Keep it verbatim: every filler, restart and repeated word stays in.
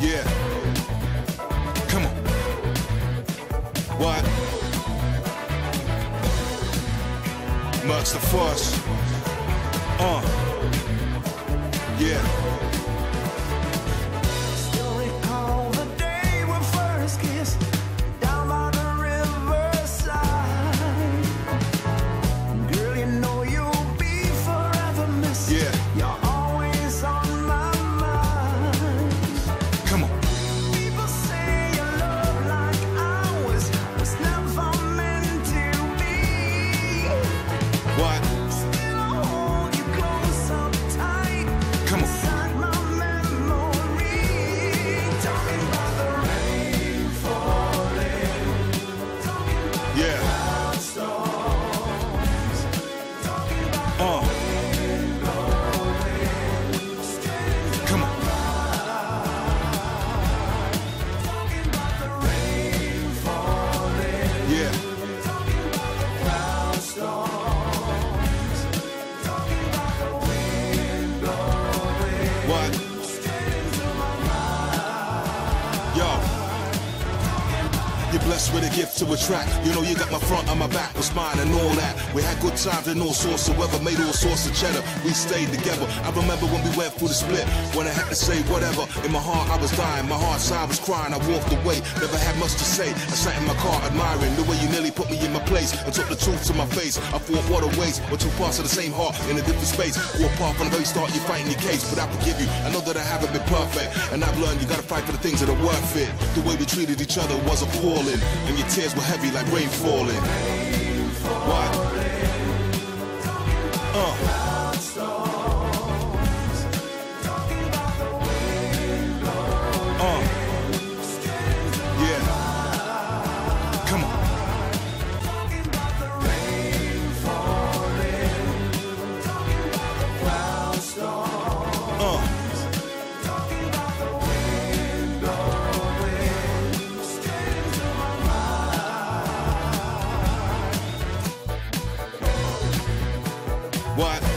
Yeah. Come on. What? Much the fuss. Uh. Yeah. Still recall the day we first kissed down by the riverside. Girl, you know you'll be forever missed. Yeah. You're always on my mind. Come on. People say your love like ours was never meant to be. What? Still I hold you close up tight. Come on. Inside my memory, talking about the rain falling, talking about Yeah. cloud storms, talking about Uh. wind blowing straight into Come my on. mind. Talking about the rain falling, Yeah. talking about the cloud storms, talking about the wind blowing What? straight into my mind. Yo. You're blessed with a gift to attract. You know you got my front and my back was mine and all that. We had good times and all sorts of weather, made all sorts of cheddar. We stayed together. I remember when we went through the split, when I had to say whatever. In my heart I was dying, my heart side was crying. I walked away, never had much to say. I sat in my car admiring the way you nearly put me in my place and took the truth to my face. I thought, what a waste. We're two parts of the same heart in a different space. We're apart from the very start, you're fighting your case. But I forgive you, I know that I haven't been perfect. And I've learned you gotta fight for the things that are worth it. The way we treated each other was appalling, and your tears were heavy like rain falling. What? Uh. Cloud storms, talking about the wind blowing Uh. straight into my Yeah. Come on. talking about the rain falling, talking about the cloud storms, Uh. talking about the wind blowing straight into my mind. What?